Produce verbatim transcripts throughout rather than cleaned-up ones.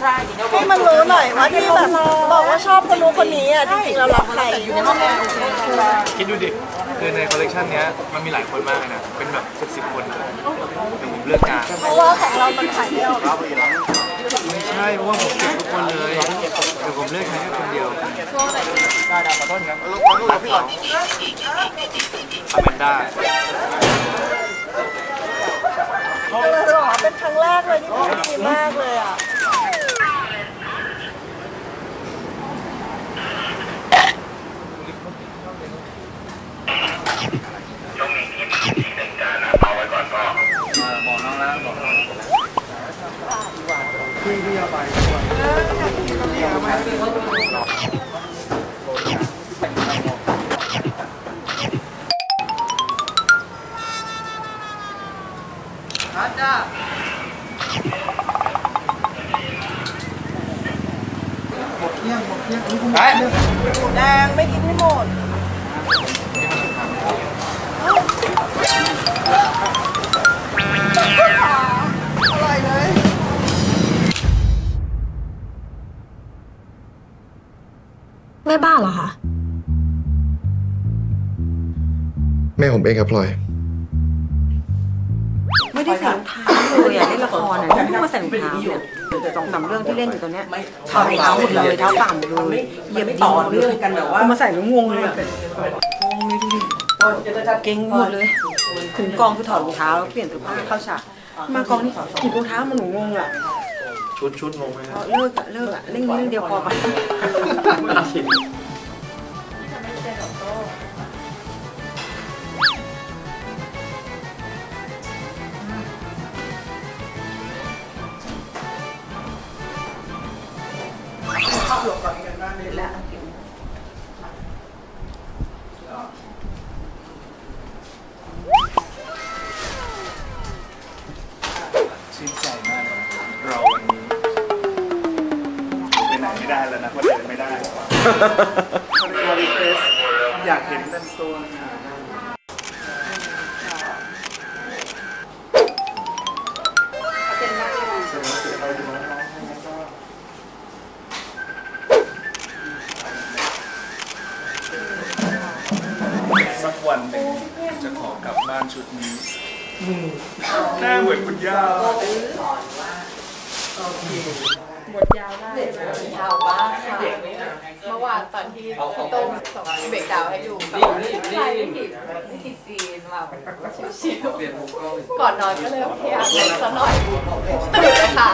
ให้มันรู้หน่อยว่าที่แบบบอกว่าชอบคนนู้นคนนี้อ่ะจริงๆเรารักใครคิดดูดิคือในคอลเลกชันนี้มันมีหลายคนมากเลยนะเป็นแบบสิบสิบคนแต่ผมเลือกงานเพราะว่าของเรามันขายไม่ออกไม่ใช่เพราะว่าผมเก็บทุกคนเลยแต่ผมเลือกใช้แค่คนเดียวได้ได้ขอโทษครับปัดสองอแมนด้าเป็นครั้งแรกเลยที่พูดดีมากเลยอ่ะช่วงนี้ที่มาที่หนึ่งการนะเอาไว้ก่อนก็บอกน้องแล้วบอกน้องพี่พี่เอาไปพี่เอาไปอาจารย์หมดเที่ยงหมดเที่ยงหมูแดงไม่กินให้หมดอร่อยเลยแม่บ้านเหรอคะแม่ผมเองครับพลอยไม่ได้ใส่รองเท้าเลยอะเล่นละครอ่ะเพิ่งมาใส่รองเท้าเนี่ยแต่สองสามเรื่องที่เล่นอยู่ตอนเนี้ยถอดรองเท้าหมดเลยเท้าต่ำเลยเหยียบต่อเรื่องกันแบบว่ามาใส่แล้วงงเลยงงเลยดูดิเก่งหมดเลยถึงกองคือถอดรองเท้าเปลี่ยนเสื้อผ้าเข้าฉากมากองนี่ถึงรองเท้ามันหนูงงอ่ะชุดชุดงงไหมเลิกอะเลิกอะเล่นนี้เรื่องเดียวพอปะเข้าหลบก่อนกันบ้างเลยแล้วชื่นใจมากเราวันนี้ไปไหนไม่ได้แล้วนะวันเดินไม่ได้มารีเควสอยากเห็นเป็นตัวสักวันหนึ่งจะขอกลับบ้านชุดนี้หน้าเหมือนคุณย่าหมดยาวได้ยาวบ้างค่ะเมื่อวานตอนที่ต้มส่งเบรกดาวให้ดูใช่ไม่ผิดไม่ผิดซีนแบบชิวๆก่อนนอนก็เลยพยายามเล่นซะหน่อยตื่นเลยค่ะ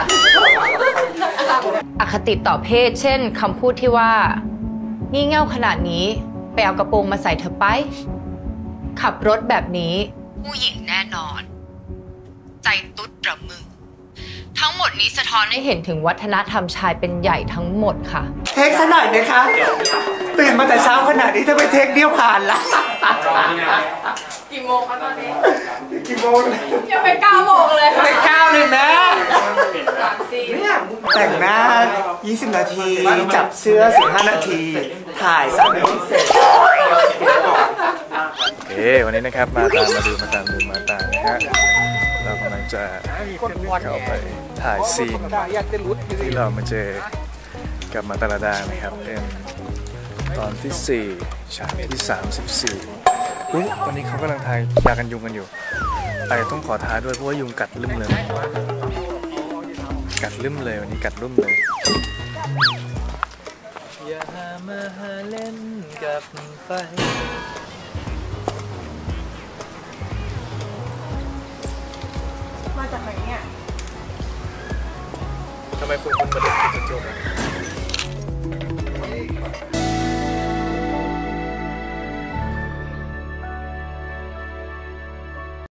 อคติต่อเพศเช่นคำพูดที่ว่างี่เง่าขนาดนี้ไปเอากระโปรงมาใส่เธอไปขับรถแบบนี้ผู้หญิงแน่นอนใจตุ๊ดระมึงทั้งหมดนี้สะท้อนให้เห็นถึงวัฒนธรรมชายเป็นใหญ่ทั้งหมดค่ะเทคซะหน่อยนะคะตื่นมาแต่เช้าขนาดนี้จะไปเทคเดียวผ่านละกี่โมงคะตอนนี้กี่โมงยังไม่เก้าโมงเลยไปเก้าเลยนะสามสี่แต่งหน้ายี่สิบนาทีจับเสื้อสิบห้านาทีถ่ายสามนาทีเสร็จโอเควันนี้นะครับมาตามมาดูมาตามดูมาตามนะฮะเรากำลังจะเข้าไปถ่ายซีนที่เรามาเจอกับมาตาลาดานะครับเป็นตอนที่สี่ฉากที่สามสิบสี่อุ๊ยวันนี้เขากำลังทายยากันยุงกันอยู่อาจจะต้องขอท้าด้วยเพราะว่ายุงกัดลืมเลยกัดลืมเลยวันนี้กัดลืมเลยอย่ามาหาเล่นกับไฟมาจากไหนเนี่ยทำไมคุณคุณมาเด็กคุณโจม